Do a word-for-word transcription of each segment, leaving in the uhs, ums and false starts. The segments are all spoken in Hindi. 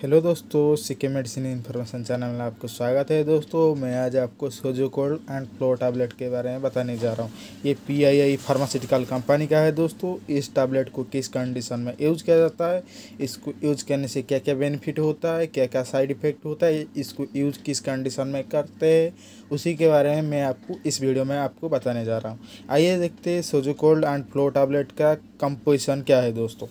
हेलो दोस्तों, सीके मेडिसिन इन्फॉर्मेशन चैनल में आपको स्वागत है। दोस्तों मैं आज आपको सोजोकोल एंड फ्लो टैबलेट के बारे में बताने जा रहा हूँ। ये P I I pharmaceutical company का है। दोस्तों इस टैबलेट को किस कंडीशन में यूज़ किया जाता है, इसको यूज़ करने से क्या क्या बेनिफिट होता है, क्या क्या साइड इफ़ेक्ट होता है, इसको यूज़ किस कंडीशन में करते हैं, उसी के बारे में मैं आपको इस वीडियो में आपको बताने जा रहा हूँ। आइए देखते हैं सोजोकोल एंड फ्लो टैबलेट का कंपोजिशन क्या है। दोस्तों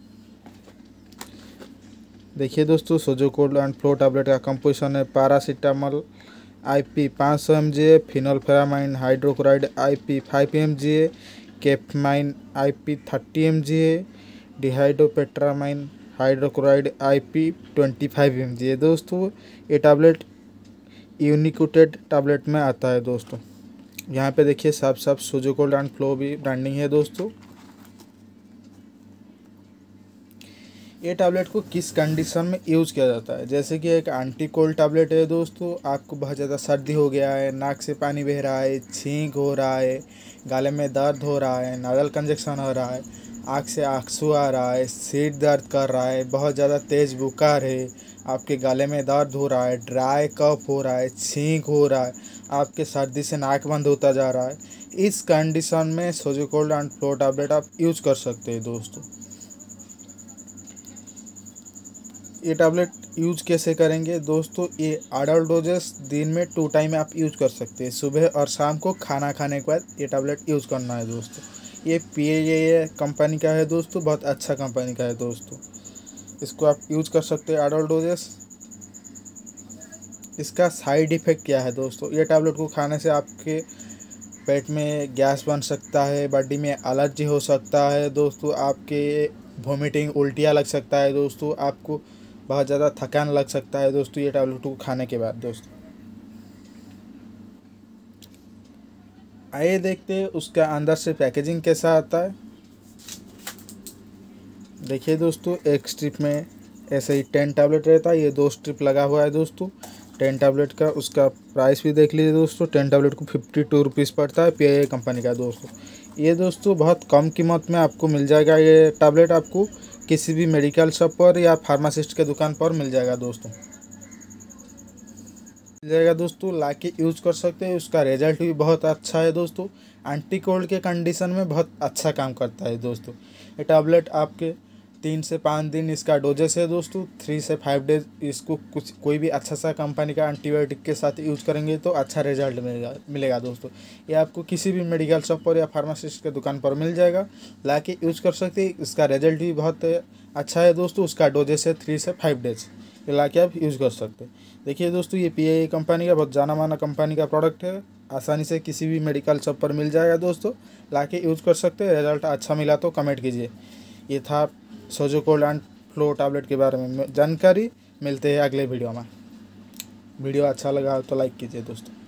देखिए दोस्तों, सोजोकोल एंड फ्लो टैबलेट का कंपोजिशन है पैरासीटामोल आई पी पाँच सौ एम जी, फिनोल्फेरामाइन hydrochloride I P five M G, कैफमाइन I P thirty M G, डिहाइड्रोपेट्रामाइन hydrochloride I P twenty five M G है। दोस्तों ये टैबलेट यूनिकोटेड टैबलेट में आता है। दोस्तों यहाँ पे देखिए साफ साफ सोजोकोल एंड फ्लो भी ब्रांडिंग है। दोस्तों ये टैबलेट को किस कंडीशन में यूज़ किया जाता है, जैसे कि एक एंटी कोल्ड टैबलेट है। दोस्तों आपको बहुत ज़्यादा सर्दी हो गया है, नाक से पानी बह रहा है, छींक हो रहा है, गले में दर्द हो रहा है, नाजल कंजक्शन हो रहा है, आँख से आंसू आ रहा है, सिर दर्द कर रहा है, बहुत ज़्यादा तेज़ बुखार है, आपके गले में दर्द हो रहा है, ड्राई कफ हो रहा है, छींक हो रहा है, आपके सर्दी से नाक बंद होता जा रहा है, इस कंडीशन में सोजोकोल एंड फ्लो टैबलेट आप यूज़ कर सकते हैं। दोस्तों ये टैबलेट यूज़ कैसे करेंगे। दोस्तों ये एडल्ट डोजेस दिन में टू टाइम आप यूज़ कर सकते हैं, सुबह और शाम को खाना खाने के बाद ये टैबलेट यूज़ करना है। दोस्तों ये पी आई आई कंपनी का है। दोस्तों बहुत अच्छा कंपनी का है। दोस्तों इसको आप यूज़ कर सकते हैं एडल्ट डोजेस। इसका साइड इफ़ेक्ट क्या है। दोस्तों ये टैबलेट को खाने से आपके पेट में गैस बन सकता है, बॉडी में एलर्जी हो सकता है। दोस्तों आपके वोमिटिंग उल्टियाँ लग सकता है। दोस्तों आपको बहुत ज़्यादा थकान लग सकता है। दोस्तों ये टैबलेट को खाने के बाद। दोस्तों आइए देखते हैं उसका अंदर से पैकेजिंग कैसा आता है। देखिए दोस्तों एक स्ट्रिप में ऐसे ही टेन टैबलेट रहता है, ये दो स्ट्रिप लगा हुआ है। दोस्तों टेन टैबलेट का उसका प्राइस भी देख लीजिए। दोस्तों टेन टैबलेट को फिफ्टी टू रुपीज़ पड़ता है, पी आई आई कंपनी का। दोस्तों ये दोस्तों बहुत कम कीमत में आपको मिल जाएगा। ये टैबलेट आपको किसी भी मेडिकल शॉप पर या फार्मासिस्ट के दुकान पर मिल जाएगा। दोस्तों मिल जाएगा दोस्तों ला के यूज़ कर सकते हैं। उसका रिजल्ट भी बहुत अच्छा है। दोस्तों एंटी कोल्ड के कंडीशन में बहुत अच्छा काम करता है। दोस्तों ये टैबलेट आपके तीन से पाँच दिन इसका डोजेस है। दोस्तों थ्री से फाइव डेज इसको कुछ कोई भी अच्छा सा कंपनी का एंटीबायोटिक के साथ यूज़ करेंगे तो अच्छा रिजल्ट मिलेगा मिलेगा दोस्तों ये आपको किसी भी मेडिकल शॉप पर या फार्मासिस्ट के दुकान पर मिल जाएगा, ला के यूज़ कर सकते हैं। इसका रिजल्ट भी बहुत अच्छा है। दोस्तों उसका डोजेस है थ्री से फाइव डेज, ये ला के आप यूज़ कर सकते हैं। देखिए दोस्तों ये पी आई आई कंपनी का बहुत जाना माना कंपनी का प्रोडक्ट है, आसानी से किसी भी मेडिकल शॉप पर मिल जाएगा। दोस्तों ला के यूज़ कर सकते हैं। रिजल्ट अच्छा मिला तो कमेंट कीजिए। ये था सोजोकोल एंड फ्लो टैबलेट के बारे में जानकारी। मिलते हैं अगले वीडियो में। वीडियो अच्छा लगा तो लाइक कीजिए दोस्तों।